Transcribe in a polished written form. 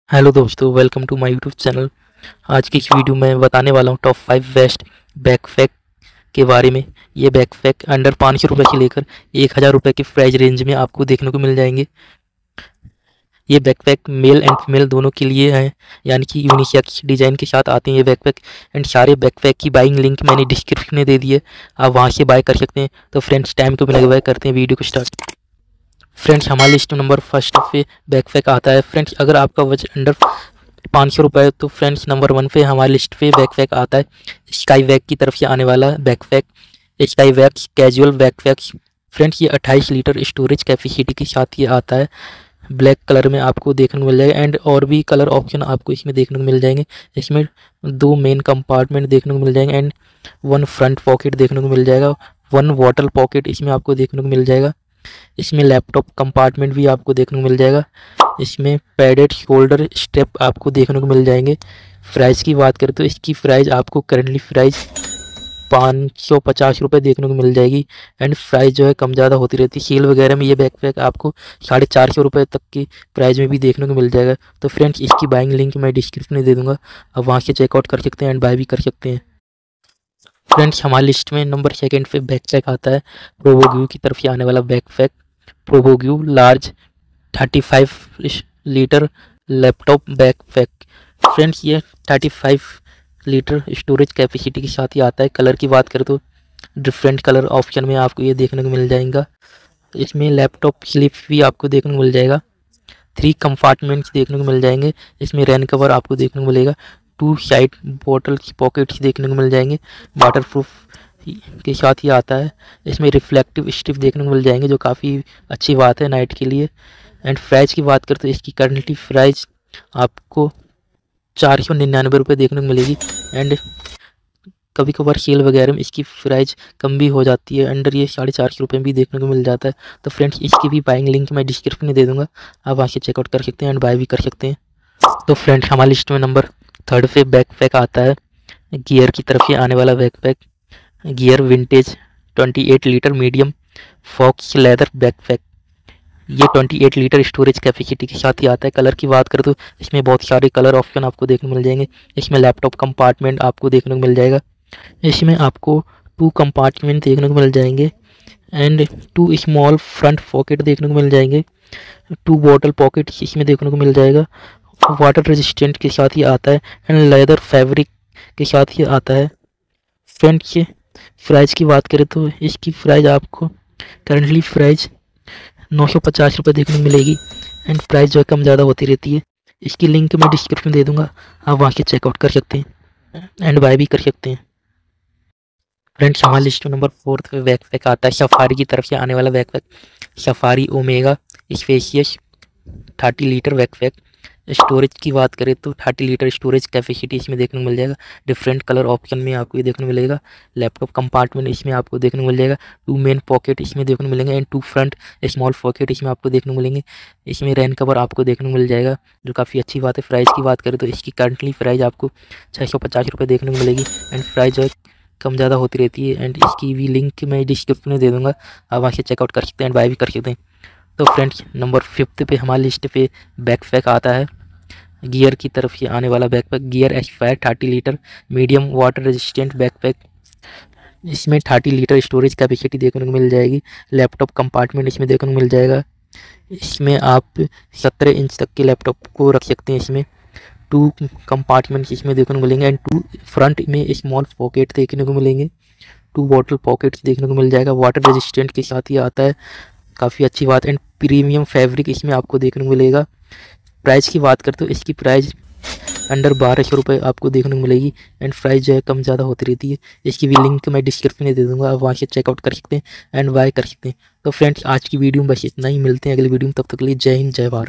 Hello दोस्तों, welcome to my YouTube channel. आज की इस वीडियो में बताने वाला हूँ टॉप 5 बेस्ट बैकपैक के बारे में। ये बैकपैक अंडर 500 रुपये से लेकर 1000 रुपये की प्राइस रेंज में आपको देखने को मिल जाएंगे। ये बैकपैक मेल एंड फीमेल दोनों के लिए हैं, यानी कि यूनिसेक्स डिज़ाइन के साथ आते हैं ये बैकपैक। एंड सारे बैकपैक की बाइंग लिंक मैंने डिस्क्रिप्शन में दे दी है, आप वहाँ से बाय कर सकते हैं। तो फ्रेंड्स, टाइम को बिना गवाए करते हैं वीडियो को स्टार्ट। फ्रेंड्स, हमारी लिस्ट नंबर फर्स्ट पे बैकपैक आता है। फ्रेंड्स, अगर आपका वजन अंडर 500 रुपये तो फ्रेंड्स नंबर 1 पे हमारी लिस्ट पे बैकपैक आता है स्काई वैक की तरफ से आने वाला बैकपैक, स्काई वैक कैजुअल बैकपैक। फ्रेंड्स, ये 28 लीटर स्टोरेज कैपेसिटी के साथ ये आता है। ब्लैक कलर में आपको देखने को मिल जाएगा एंड और भी कलर ऑप्शन आपको इसमें देखने को मिल जाएंगे। इसमें 2 मेन कंपार्टमेंट देखने को मिल जाएंगे एंड 1 फ्रंट पॉकेट देखने को मिल जाएगा, 1 वाटर पॉकेट इसमें आपको देखने को मिल जाएगा। इसमें लैपटॉप कंपार्टमेंट भी आपको देखने को मिल जाएगा। इसमें पैडेड शोल्डर स्ट्रेप आपको देखने को मिल जाएंगे। प्राइस की बात करें तो इसकी प्राइस आपको करंटली प्राइस 550 रुपये देखने को मिल जाएगी एंड प्राइस जो है कम ज़्यादा होती रहती है। सेल वगैरह में ये बैकपैक आपको 450 रुपये तक की प्राइस में भी देखने को मिल जाएगा। तो फ्रेंड्स, इसकी बाइंग लिंक मैं डिस्क्रिप्शन में दे दूँगा, आप वहाँ से चेकआउट कर सकते हैं एंड बाय भी कर सकते हैं। फ्रेंड्स, हमारी लिस्ट में नंबर 2 पे बैकपैक आता है प्रोवोग्यू की तरफ से आने वाला backpack, Provogue large 35 litre laptop backpack. Friends, ये 35 लीटर स्टोरेज कैपेसिटी के साथ ही आता है। कलर की बात करें तो डिफरेंट कलर ऑप्शन में आपको ये देखने को मिल जाएगा। इसमें लैपटॉप स्लिप भी आपको देखने को मिल जाएगा, 3 कंपार्टमेंट्स देखने को मिल जाएंगे। इसमें रेन कवर आपको देखने को मिलेगा, 2 साइड बॉटल की पॉकेट्स देखने को मिल जाएंगे, वाटरप्रूफ के साथ ही आता है। इसमें रिफ्लेक्टिव स्ट्रिप देखने को मिल जाएंगे, जो काफ़ी अच्छी बात है नाइट के लिए। एंड प्राइस की बात करें तो इसकी करंटली प्राइस आपको 499 रुपये देखने को मिलेगी एंड कभी कभार सेल वगैरह में इसकी प्राइस कम भी हो जाती है, अंडर ये 450 रुपये भी देखने को मिल जाता है। तो फ्रेंड्स, इसकी भी बाइंग लिंक मैं डिस्क्रिप्शन में दे दूंगा, आप वहाँ से चेकआउट कर सकते हैं एंड बाय भी कर सकते हैं। तो फ्रेंड्स, हमारी लिस्ट में नंबर 3 पे बैकपैक आता है गियर की तरफ से आने वाला backpack, Gear vintage 28 litre medium faux leather backpack. ये 28 लीटर स्टोरेज कैपेसिटी के साथ ही आता है। कलर की बात करें तो इसमें बहुत सारे कलर ऑप्शन आपको देखने को मिल जाएंगे। इसमें लैपटॉप कंपार्टमेंट आपको देखने को मिल जाएगा। इसमें आपको 2 कंपार्टमेंट देखने को मिल जाएंगे एंड 2 स्मॉल फ्रंट पॉकेट देखने को मिल जाएंगे, 2 बॉटल पॉकेट इसमें देखने को मिल जाएगा। वाटर रेजिस्टेंट के साथ ही आता है एंड लेदर फैब्रिक के साथ ही आता है। फ्रेंड्स, प्राइस की बात करें तो इसकी प्राइस आपको करंटली प्राइस 950 रुपये देखने को मिलेगी एंड प्राइस जो है कम ज़्यादा होती रहती है। इसकी लिंक मैं डिस्क्रिप्शन में दे दूंगा, आप वहाँ से चेकआउट कर सकते हैं एंड बाय भी कर सकते हैं। फ्रेंड्स, हमारी लिस्ट में नंबर 4 पे बैकपैक आता है सफारी की तरफ से आने वाला backpack, Safari Omega spacious 30 litre backpack. Storage की बात करें तो 30 लीटर स्टोरेज कैपेसिटी इसमें देखने को मिल जाएगा। डिफरेंट कलर ऑप्शन में आपको ये देखने को मिलेगा। लैपटॉप कंपार्टमेंट इसमें आपको देखने को मिल जाएगा, 2 मेन पॉकेट इसमें देखने को मिलेंगे एंड 2 फ्रंट स्मॉल पॉकेट इसमें आपको देखने को मिलेंगे। इसमें रेन कवर आपको देखने को मिल जाएगा, जो काफ़ी अच्छी बात है। प्राइस की बात करें तो इसकी करंटली प्राइस आपको 650 रुपये देखने को मिलेगी एंड प्राइस जो है कम ज़्यादा होती रहती है एंड इसकी भी लिंक मैं डिस्क्रिप्शन में दे दूँगा, आप वहाँ से चेकआउट कर सकते हैं एंड बाय भी कर सकते हैं। तो फ्रेंड्स, नंबर 5 पे हमारी लिस्ट पे बैकपैक आता है गियर की तरफ से आने वाला backpack, Gear Aspire 30 litre medium water resistant backpack. इसमें 30 लीटर स्टोरेज कैपेसिटी देखने को मिल जाएगी। लैपटॉप कंपार्टमेंट इसमें देखने को मिल जाएगा। इसमें आप 17 इंच तक के लैपटॉप को रख सकते हैं। इसमें 2 कंपार्टमेंट इसमें देखने को मिलेंगे एंड 2 फ्रंट में स्मॉल पॉकेट देखने को मिलेंगे, 2 बॉटल पॉकेट्स देखने को मिल जाएगा। वाटर रेजिस्टेंट के साथ ही आता है, काफ़ी अच्छी बात। एंड प्रीमियम फैब्रिक इसमें आपको देखने को मिलेगा। प्राइस की बात करें तो इसकी प्राइस अंडर 1200 रुपये आपको देखने को मिलेगी एंड प्राइस जो है कम ज़्यादा होती रहती है। इसकी भी लिंक मैं डिस्क्रिप्शन में दे दूंगा, आप वहाँ से चेकआउट कर सकते हैं एंड बाय कर सकते हैं। तो फ्रेंड्स, आज की वीडियो में बस इतना ही, मिलते हैं अगली वीडियो में, तब तक के लिए जय हिंद जय भारत।